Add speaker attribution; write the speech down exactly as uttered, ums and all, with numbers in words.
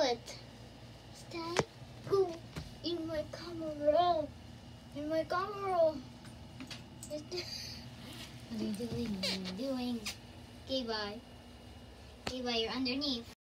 Speaker 1: it. Stay. Go in my camera. In my camera. What are you doing? What are you doing? Okay, bye. Okay, bye. You're underneath.